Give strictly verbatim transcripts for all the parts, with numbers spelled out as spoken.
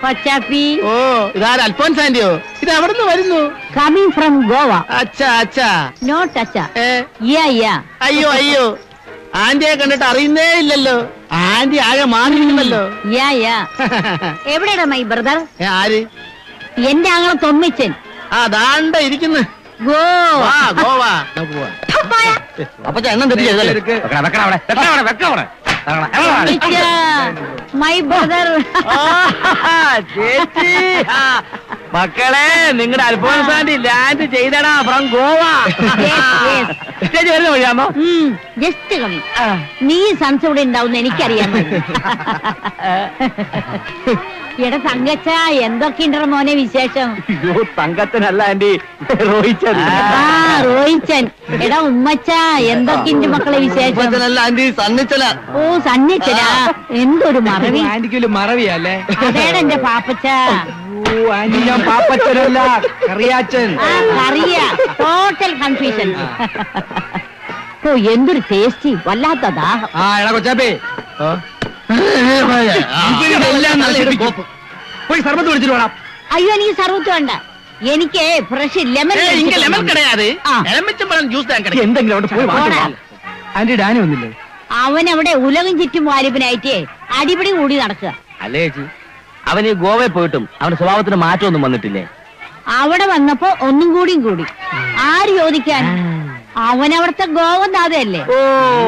കൊച്ചാപ്പി. ഓ ഇതാര് അൽഫോൻസ് ആന്റിയോ? ഇത് എവിടെ നിന്ന് വരുന്നു? Coming from Goa. അച്ഛാ അച്ഛാ. നോട്ട് അച്ഛാ. യാ യാ. അയ്യോ അയ്യോ, ആന്റിയെ കണ്ടിട്ട് അറിയുന്നേ ഇല്ലല്ലോ. ആന്റി ആകെ മാറിയിട്ടുണ്ടല്ലോ. യാ യാ. എവിടെയാടാ മൈ ബ്രദർ? ആര്? എന്റെ ആങ്ങളെ തൊമ്മിച്ചൻ. ആ ദാണ്ട ഇരിക്കുന്നു. ഗോവ. ഗോവ. അപ്പൊ എണ്ണം തെറ്റിയല്ലേ? My brother. ചേച്ചി മക്കളെ, നിങ്ങളുടെ അൽഫോൻസ് ആന്റി ലാൻഡ് ചെയ്തടാ ഫ്രം ഗോവ. ചേച്ചി വരുന്ന വഴിയാമോ? ജസ്റ്റ് കമ്മി. നീ സൺസ് ഇവിടെ ഉണ്ടാവുന്ന എനിക്കറിയാം. എടാ തങ്കച്ച, എന്തൊക്കെയുണ്ടോ മോനെ വിശേഷം? അയ്യോ തങ്കച്ചനല്ല ആന്റി, റോഹിച്ചൻ. ആ റോഹിച്ചൻ. എടാ ഉമ്മച്ച, എന്തൊക്കെയുണ്ട് മക്കളെ വിശേഷം? ആന്റി സണ്ണിച്ചല. ഓ സണ്ണിച്ചനാ, എന്തൊരു മറവി. ആന്റിക്കൊരു മറവിയല്ലേ? അതേടാ എന്റെ പാപ്പച്ച. ഓ ആന്റി, ഞാൻ പാപ്പച്ചനല്ല, കറിയാച്ചൻ. ആ കറിയ. Total confusion. ഓ എന്തൊരു ടേസ്റ്റി, വല്ലാത്ത ദാഹം. ആ എടാ കൊച്ചാപ്പേ, പോയി സർബത്ത് വിളിച്ചിട്ട് വേണം. അയ്യോ എനിക്ക് സർവത്ത് വേണ്ട, എനിക്ക് ഫ്രഷ് ലെമൺ. ലെമൺ കിടയാതെ ജ്യൂസ് എന്തെങ്കിലും അവിടെ പോയി വാങ്ങിക്കോ. ആന്റി ഡാനി വന്നില്ലേ? അവൻ അവിടെ ഉലകം ചുറ്റും വാലിബനായിട്ട് അടിപിടി കൂടി നടക്കുക. അല്ലേ ചേച്ചി, അവൻ ഈ ഗോവയിൽ പോയിട്ടും അവന്റെ സ്വഭാവത്തിന് മാറ്റമൊന്നും വന്നിട്ടില്ലേ? അവിടെ വന്നപ്പോ ഒന്നും കൂടിയും കൂടി. ആര് ചോദിക്കാൻ? അവനവിടുത്തെ ഗോവൻ നാഥയല്ലേ. ഓ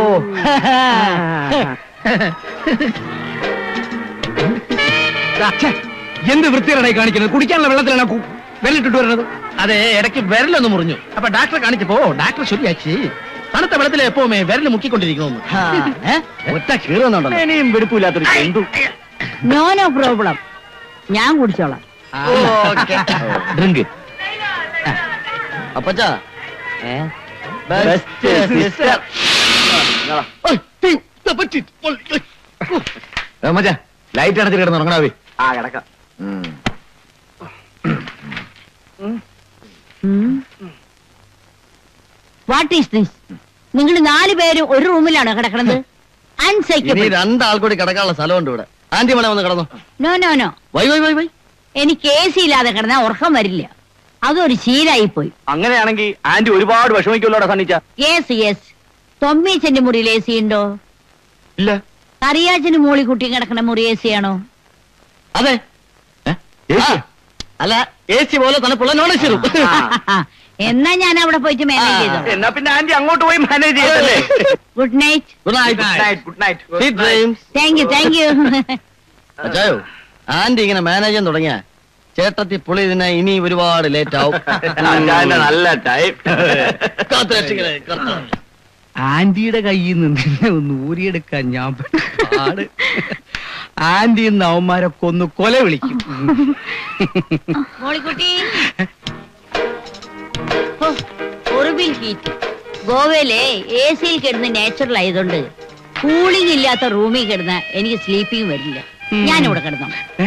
എന്ത് വൃത്തികേടായി കാണിക്കുന്നത്? കുടിക്കാനുള്ള വെള്ളത്തിലാണ് വെള്ളിട്ടിട്ട് വരുന്നത്. അതെ, ഇടയ്ക്ക് വിരലൊന്ന് മുറിഞ്ഞു. അപ്പൊ ഡാക്ടറെ കാണിച്ചപ്പോ ഡാക്ടർ ശരിയാക്കി തണുത്ത വെള്ളത്തിലെ എപ്പോമേ വിരല് മുക്കിക്കൊണ്ടിരിക്കുന്നു. ഒറ്റ കീറുന്നുണ്ടല്ലോ. ഇനിയും വെടുപ്പില്ലാത്തൊരു എന്തു. നോ നോ പ്രോബ്ലം, ഞാൻ കുടിച്ചോളാം. ഡ്രിങ്ക്. അപ്പച്ചാ ലൈറ്റ് അടച്ചിട്ട് കിടന്ന് ഉറങ്ങണാവേ. ആ കിടക്കാം. What is this? നിങ്ങൾ നാല് പേരും ഒരു റൂമിലാണോ കിടക്കണത്? അൺസൈക്കബിൾ. രണ്ടാൾ കൂടി കിടക്കാനുള്ള സ്ഥലമുണ്ട് ഇവിടെ. ആന്റി മണ വന്ന് കിടന്നു. No no no. Why why why why. എനിക്ക് എ സി ഇല്ലാതെ കിടന്നാ ഉറക്കം വരില്ല. അതൊരു ശീലായി പോയി. അങ്ങനെയാണെങ്കിൽ ആന്റി ഒരുപാട് വിഷമിക്കുമല്ലോടാ സണ്ണിച്ച. Yes yes. തൊമ്മീച്ചന്റെ മുറിയിൽ എ സി ഉണ്ടോ? ഇല്ല. കറിയാച്ചന് മോളി കുട്ടി കിടക്കണ മുറി എ സി ആണോ? അതെ. അല്ല, എ സി പോലെ തണുപ്പുള്ള നോൺ എ സി റൂം. എന്നാ ഞാൻ അവിടെ പോയിട്ട് മാനേജ് ചെയ്തോ. എന്നാ പിന്നെ ആന്റി അങ്ങോട്ട് പോയി മാനേജ് ചെയ്തല്ലേ. Good night. Good night. Good night. Thank you thank you. അച്ചായോ, ആന്റി ഇങ്ങനെ മാനേജ് ചെയ്യാൻ തുടങ്ങിയ ചേട്ടത്തി പുളി ഇതിനെ ഇനി ഒരുപാട് ലേറ്റ് ആവും. നല്ല ടൈം. ആന്റിയുടെ കയ്യിൽ നിന്ന് ഒന്ന് ഊരിയെടുക്കാൻ ഞാൻ പാട്. ആന്റി ഇന്ന് അവന്മാരൊക്കെ ഒന്ന് കൊല വിളിക്കും. മോളിക്കുട്ടി, ഗോവയിലെ എ സിയിൽ കിടന്ന് നാച്ചുറൽ ആയതുകൊണ്ട് കൂളിംഗ് ഇല്ലാത്ത റൂമിൽ കിടന്ന എനിക്ക് സ്ലീപ്പിംഗ് വരില്ല. ഞാനിവിടെ കിടന്നോ.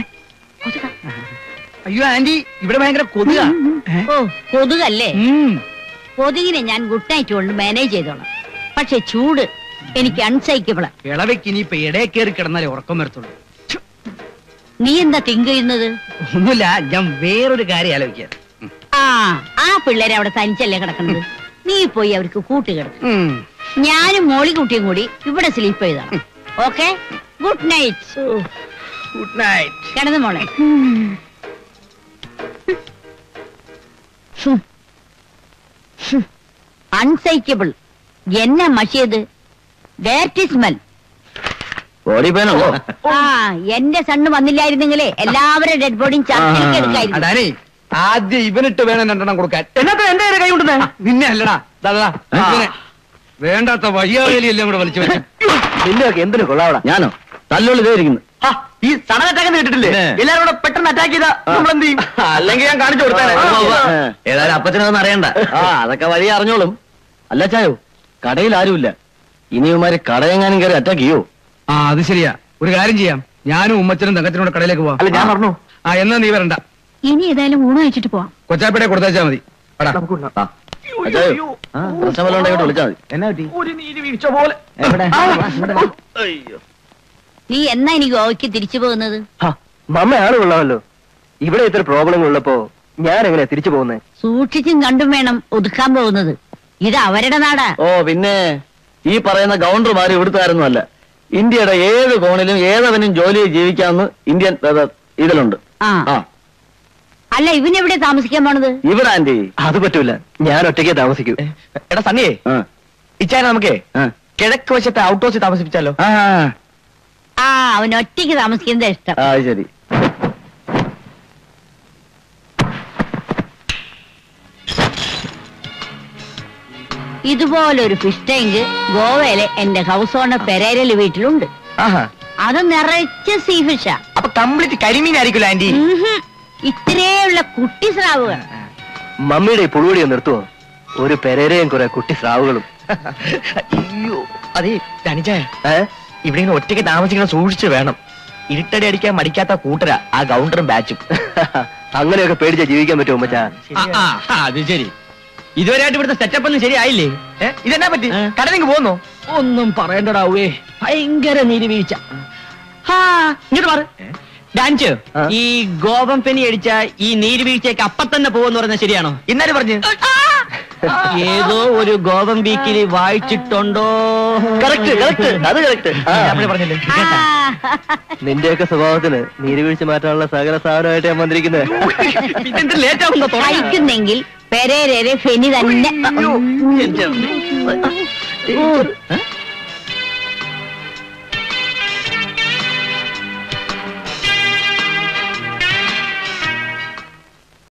അയ്യോ ആന്റി, ഇവിടെ ഭയങ്കര കൊതുക. ഓ കൊതുകല്ലേ? കൊതുകിനെ ഞാൻ ഗുഡ് നൈറ്റ് കൊണ്ട് മാനേജ് ചെയ്തോളാം. പക്ഷെ ചൂട് എനിക്ക് അൺസൈക്കബിളാ. ഇളവയ്ക്ക് ഇനിയിപ്പൊ ഇടയെ കയറി കിടന്നാലേ ഉറക്കം വരത്തുള്ളൂ. നീ എന്താ തിങ്ക് ചെയ്യുന്നത്? ഒന്നുമില്ല, ഞാൻ വേറൊരു കാര്യം ആലോചിക്കാം. ആ ആ പിള്ളേരെ അവിടെ തനിച്ചല്ലേ കിടക്കുന്നത്? നീ പോയി അവർക്ക് കൂട്ടുകിടക്കും. ഞാനും മോളിക്കുട്ടിയും കൂടി ഇവിടെ സ്ലീപ്പ് ചെയ്താണ്. Okay, good night. Good night. കിടന്നു മോളെ. അൺസൈക്കബിൾ. എന്നാ മഷിയത്? Direct smell. ആ എന്റെ സണ്ണ് വന്നില്ലായിരുന്നെങ്കിലേ എല്ലാവരും ഡെഡ് ബോഡിയും ചർച്ചയ്ക്ക് എടുക്കായിരുന്നു. ആദ്യം ഇവനിട്ട് വേണം രണ്ടെണ്ണം കൊടുക്കാൻ. എന്നത്തെ എന്റെ കൈ കൊണ്ടുവന്നേ? നിന്നെ അല്ലടാ, വേണ്ടാത്ത വഴിയാകലിയെല്ലാം കൂടെ വലിച്ചു വെച്ച. നിന്നെയൊക്കെ എന്തിനു കൊള്ളാവടാ? ഞാനോ? തല്ലുള്ളി ഇതായിരിക്കുന്നു. ഈ സഡൻ അറ്റാക്ക് കേട്ടിട്ടില്ലേ? എല്ലാരും കൂടെ പെട്ടെന്ന് അറ്റാക്ക് ചെയ്താ നമ്മളെന്ത് ചെയ്യും? അല്ലെങ്കിൽ ഞാൻ കാണിച്ചു കൊടുത്തേനെ. ഏതായാലും അപ്പച്ചനൊന്നും അറിയണ്ട. ആ അതൊക്കെ വഴി അറിഞ്ഞോളും. അല്ല ചായോ, കടയിൽ ആരുമില്ല. ഇനിയുമാര് കടയെങ്ങാനും കയറി അറ്റാക്ക് ചെയ്യോ? ആ അത് ശരിയാ. ഒരു കാര്യം ചെയ്യാം, ഞാനും ഉമ്മച്ചനും തങ്കച്ചനും കൂടെ കടയിലേക്ക് പോവാം. അല്ല ഞാൻ പറഞ്ഞു. ആ എന്നാ നീ വരണ്ട. ഇനി ഏതായാലും ഊണ് കഴിച്ചിട്ട് പോവാം. കൊച്ചാപ്പേടെ കൊടുത്തേച്ചാ മതി. വിളിച്ചാ മതി. നീ എന്നാ ഇനി ഗോവയ്ക്ക് തിരിച്ചു പോകുന്നത്? മമ്മ ആള് കൊള്ളാമല്ലോ. ഇവിടെ ഇത്ര പ്രോബ്ലങ്ങൾ ഉള്ളപ്പോ ഞാൻ എങ്ങനെയാ തിരിച്ചു പോകുന്നത്? സൂക്ഷിച്ചും കണ്ടും വേണം ഒതുക്കാൻ പോകുന്നത്. ഇത് അവരുടെ നാടാ. ഓ പിന്നെ ഈ പറയുന്ന ഗവർണർമാര് ഇവിടുത്തുകാരൊന്നും അല്ല. ഇന്ത്യയുടെ ഏത് കോണിലും ഏതവനും ജോലി ജീവിക്കാമെന്ന് ഇന്ത്യൻ ഇതിലുണ്ട്. ആ അല്ല, ഇവനെവിടെ താമസിക്കാൻ പോണത്? ഇവിടെ ആന്റി അത് പറ്റൂല, ഞാൻ ഒറ്റയ്ക്ക് താമസിക്കൂ. എടാ സണ്ണിയേ, ഇച്ചാനെ നമുക്കേ കിഴക്ക് വശത്തെ ഔട്ട് ഹൗസിൽ താമസിപ്പിച്ചാലോ? ആ അവൻ ഒറ്റയ്ക്ക് താമസിക്കുന്നത് ഇഷ്ടം. ആ ശരി. ഇതുപോലൊരു ഫിഷ് ടാങ്ക് ഗോവയിലെ എന്റെ ഹൗസ് ഓണർ പെരേരല് വീട്ടിലുണ്ട്. അത് നിറച്ച് സീ ഫിഷാ. അപ്പൊ കംപ്ലീറ്റ് കരിമീൻ ആയിരിക്കുമല്ലോ ആന്റി? ഇത്രയുള്ള കുട്ടി സ്രാവുകൾ. മമ്മിയുടെ പുളുവടി നിർത്തുവോ? ഒരു പെരേരയും കുറെ കുട്ടി സ്രാവുകളും. അയ്യോ അതെ ധനിച്ചേ, ഇവിടെ ഇങ്ങനെ ഒറ്റയ്ക്ക് താമസിക്കണം, സൂക്ഷിച്ചു വേണം. ഇരുട്ടടി അടിക്കാൻ മടിക്കാത്ത കൂട്ടരാ ആ ഗൗണ്ടറും ബാച്ചും. അങ്ങനെയൊക്കെ പേടിച്ചാ ജീവിക്കാൻ പറ്റുമോ മച്ചാ? അത് ശരി. ഇതുവരെയായിട്ട് ഇവിടുത്തെ സെറ്റപ്പ് ഒന്നും ശരിയായില്ലേ? ഇതെന്നാ പറ്റി? കടലിങ് പോന്നോ? ഒന്നും പറയണ്ടടാവേ, ഭയങ്കര നീരുവീഴ്ച. ഇങ്ങോട്ട് മാറ് ഡാൻസ്. ഈ ഗോപം പെനി അടിച്ച ഈ നീരുവീഴ്ചയൊക്കെ അപ്പൊ തന്നെ പോകുമെന്ന് പറഞ്ഞാൽ ശരിയാണോ? ഇന്നാലും പറഞ്ഞു ഏതോ ഒരു ഗോപം വീക്കിൽ വായിച്ചിട്ടുണ്ടോ? കറക്റ്റ് കറക്റ്റ്, അത് കറക്റ്റ്. പറഞ്ഞില്ലേ? നിന്റെയൊക്കെ സ്വഭാവത്തിന് നീരുവീഴ്ച മാറ്റാനുള്ള സകല സാധനമായിട്ട് ഞാൻ വന്നിരിക്കുന്നത്. ലേറ്റ് ആവുന്നോ? പെരേരെ ഫെനി തന്നെ.